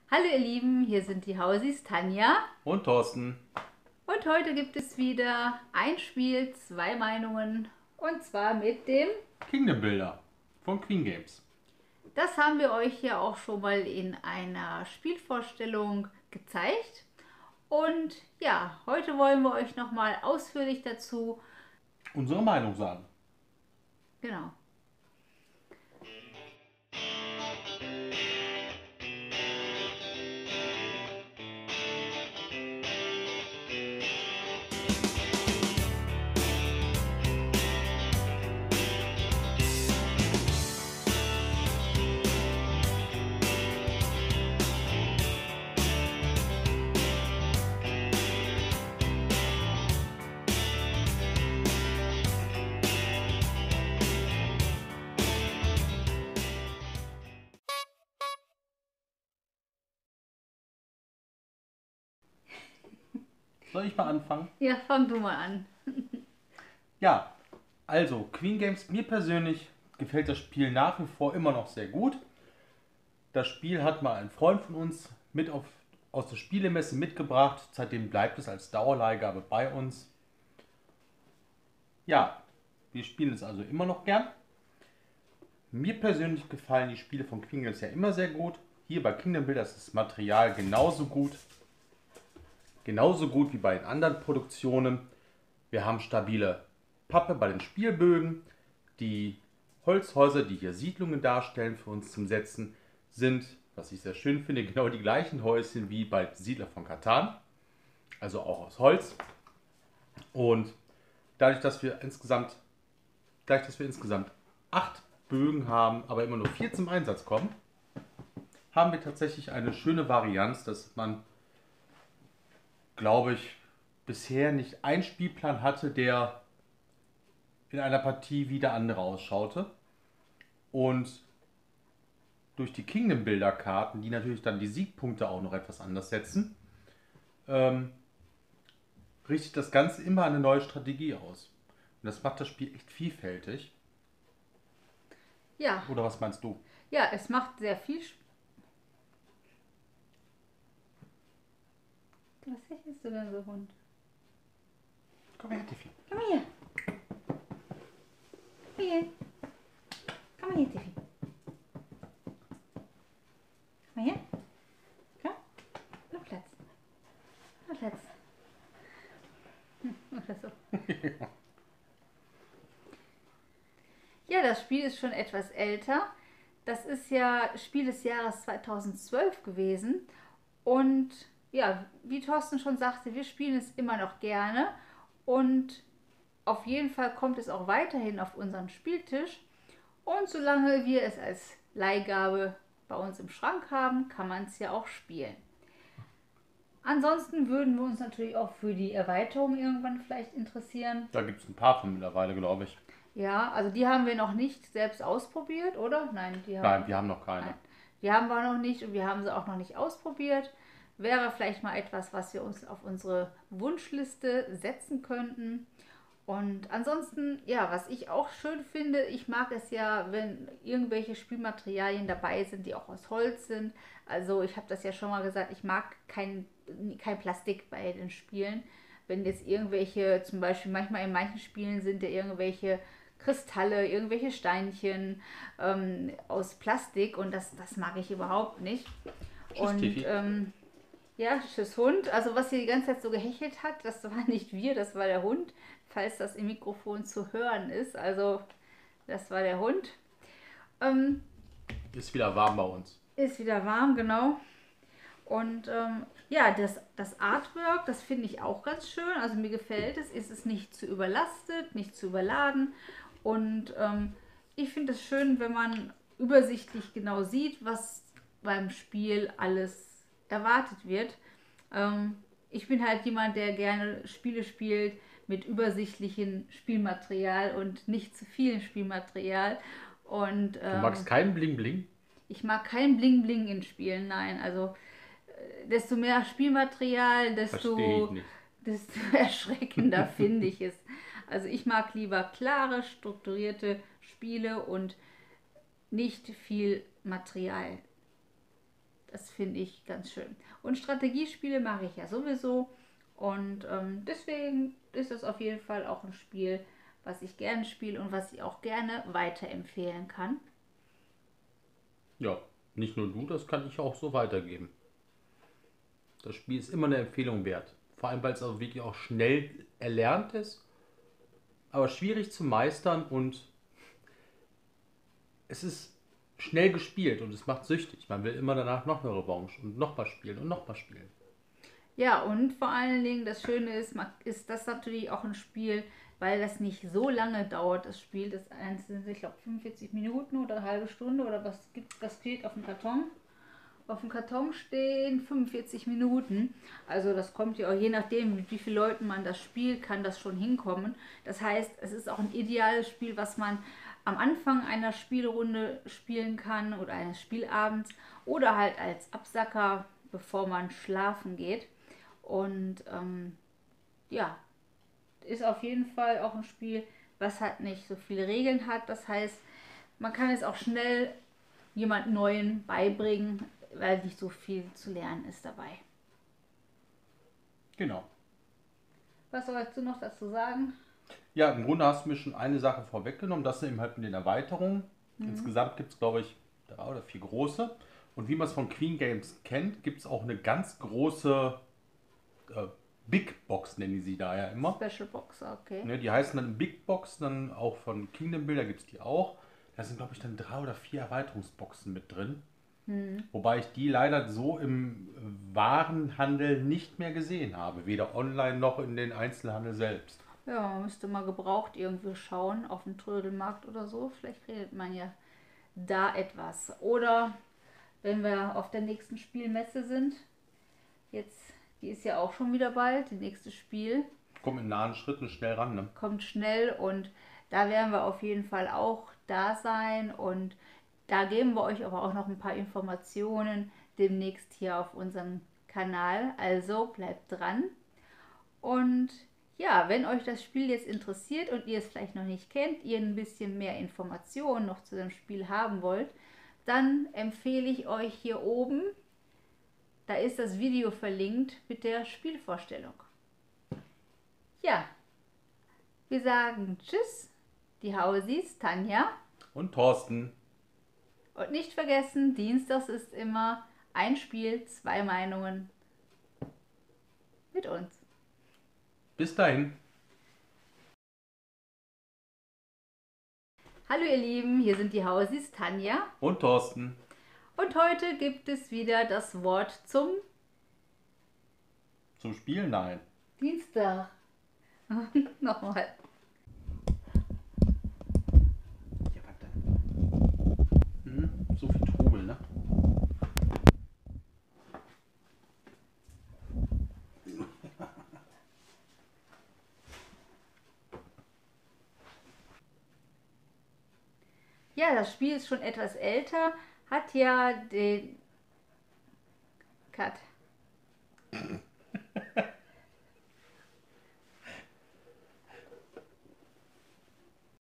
Hallo ihr Lieben, hier sind die Hausis Tanja Und Thorsten. und heute gibt es wieder ein Spiel, zwei Meinungen und zwar mit dem, Kingdom Builder von Queen Games. das haben wir euch ja auch schon mal in einer Spielvorstellung gezeigt und ja, heute wollen wir euch nochmal ausführlich dazu, Unsere Meinung sagen. genau. Soll ich mal anfangen? Ja, fang du mal an. Ja, also Queen Games, mir persönlich gefällt das Spiel nach wie vor immer noch sehr gut. Das Spiel hat mal ein Freund von uns aus der Spielemesse mitgebracht. Seitdem bleibt es als Dauerleihgabe bei uns. Ja, wir spielen es also immer noch gern. Mir persönlich gefallen die Spiele von Queen Games ja immer sehr gut. Hier bei Kingdom Builder ist das Material genauso gut. Genauso gut wie bei den anderen Produktionen. Wir haben stabile Pappe bei den Spielbögen. Die Holzhäuser, die hier Siedlungen darstellen für uns zum Setzen, sind, was ich sehr schön finde, genau die gleichen Häuschen wie bei Siedler von Catan. Also auch aus Holz. Und dadurch, dass wir insgesamt 8 Bögen haben, aber immer nur 4 zum Einsatz kommen, haben wir tatsächlich eine schöne Varianz, dass man, glaube ich, bisher nicht einen Spielplan hatte, der in einer Partie wie der andere ausschaute. Und durch die Kingdom Builder Karten, die natürlich dann die Siegpunkte auch noch etwas anders setzen, ähm, richtet das Ganze immer eine neue Strategie aus. Und das macht das Spiel echt vielfältig. Ja, Oder was meinst du? ja, es macht sehr viel Was hechelst du denn so, Hund? Komm her, Tiffy. Komm her. Komm her. Komm her, Tiffy. Komm her. Komm. Noch Platz. Noch Platz. Oder so. Ja, das Spiel ist schon etwas älter. Das ist ja Spiel des Jahres 2012 gewesen. Und ja, wie Thorsten schon sagte, wir spielen es immer noch gerne. Und auf jeden Fall kommt es auch weiterhin auf unseren Spieltisch. Und solange wir es als Leihgabe bei uns im Schrank haben, kann man es ja auch spielen. Ansonsten würden wir uns natürlich auch für die Erweiterung irgendwann vielleicht interessieren. Da gibt es ein paar von mittlerweile, glaube ich. Ja, also die haben wir noch nicht selbst ausprobiert, oder? Nein, wir haben noch keine. Nein, die haben wir noch nicht und wir haben sie auch noch nicht ausprobiert. Wäre vielleicht mal etwas, was wir uns auf unsere Wunschliste setzen könnten. Und ansonsten, ja, was ich auch schön finde, ich mag es ja, wenn irgendwelche Spielmaterialien dabei sind, die auch aus Holz sind. Also ich habe das ja schon mal gesagt, ich mag kein Plastik bei den Spielen. Wenn jetzt irgendwelche, zum Beispiel manchmal in manchen Spielen sind ja irgendwelche Kristalle, irgendwelche Steinchen aus Plastik und das mag ich überhaupt nicht. Tschüss, Und Tiffy. ja, tschüss Hund. Also was hier die ganze Zeit so gehechelt hat, das war nicht wir, das war der Hund, falls das im Mikrofon zu hören ist. Also das war der Hund. Ähm, Ist wieder warm bei uns. ist wieder warm, genau. Und ja, das Artwork, das finde ich auch ganz schön. Also mir gefällt es. Ist es nicht zu überlastet, nicht zu überladen. Und ich finde es schön, wenn man übersichtlich genau sieht, was beim Spiel alles erwartet wird. Ich bin halt jemand, der gerne Spiele spielt mit übersichtlichem Spielmaterial und nicht zu viel Spielmaterial. Und Du magst keinen Bling Bling? ich mag kein Bling Bling in Spielen, nein. Also desto mehr Spielmaterial, Verstehe ich nicht. desto erschreckender finde ich es. Also ich mag lieber klare, strukturierte Spiele und nicht viel Material. Das finde ich ganz schön. Und Strategiespiele mache ich ja sowieso. Und deswegen ist das auf jeden Fall auch ein Spiel, was ich gerne spiele und was ich auch gerne weiterempfehlen kann. Ja, nicht nur du, das kann ich auch so weitergeben. Das Spiel ist immer eine Empfehlung wert. Vor allem, weil es auch wirklich auch schnell erlernt ist, aber schwierig zu meistern und es ist schnell gespielt und es macht süchtig. Man will immer danach noch eine Revanche und nochmal spielen und nochmal spielen. Ja, und vor allen Dingen das Schöne ist das natürlich auch ein Spiel, weil das nicht so lange dauert, das Spiel. Das einzelne, ich glaube 45 Minuten oder eine halbe Stunde oder was steht auf dem Karton. Auf dem Karton stehen 45 Minuten. Also das kommt ja auch je nachdem, mit wie vielen Leuten man das spielt, kann das schon hinkommen. Das heißt, es ist auch ein ideales Spiel, was man am Anfang einer Spielrunde spielen kann oder eines Spielabends oder halt als Absacker, bevor man schlafen geht. Und ja, ist auf jeden Fall auch ein Spiel, was halt nicht so viele Regeln hat. Das heißt, man kann es auch schnell jemand Neuen beibringen, weil nicht so viel zu lernen ist dabei. Genau. Was sollst du noch dazu sagen? Ja, im Grunde hast du mir schon eine Sache vorweggenommen, das sind eben halt mit den Erweiterungen. Insgesamt gibt es, glaube ich, 3 oder 4 große. Und wie man es von Queen Games kennt, gibt es auch eine ganz große äh, Big Box, nennen die sie da ja immer. Special Box, okay. Ne, die heißen dann Big Box, dann auch von Kingdom Builder gibt es die auch. Da sind, glaube ich, dann 3 oder 4 Erweiterungsboxen mit drin. Wobei ich die leider so im Warenhandel nicht mehr gesehen habe. Weder online noch in den Einzelhandel selbst. Ja, man müsste mal gebraucht irgendwie schauen, auf dem Trödelmarkt oder so. Vielleicht redet man ja da etwas. Oder wenn wir auf der nächsten Spielmesse sind, jetzt, die ist ja auch schon wieder bald, die nächste Spiel. Kommt in nahen Schritten schnell ran, ne? Kommt schnell und da werden wir auf jeden Fall auch da sein und da geben wir euch aber auch noch ein paar Informationen demnächst hier auf unserem Kanal. Also bleibt dran. Und ja, wenn euch das Spiel jetzt interessiert und ihr es vielleicht noch nicht kennt, ihr ein bisschen mehr Informationen noch zu dem Spiel haben wollt, dann empfehle ich euch hier oben, da ist das Video verlinkt mit der Spielvorstellung. Ja, wir sagen Tschüss, die Hausis, Tanja. Und Thorsten, Und nicht vergessen, Dienstags ist immer ein Spiel, 2 Meinungen mit uns. bis dahin. Hallo ihr Lieben, hier sind die Hausis, Tanja. Und Thorsten. Und heute gibt es wieder das Wort zum Zum Spielen? Nein. Dienstag. Nochmal. Ja, warte. So viel Trubel, ne? Ja, das Spiel ist schon etwas älter, hat ja den Cut.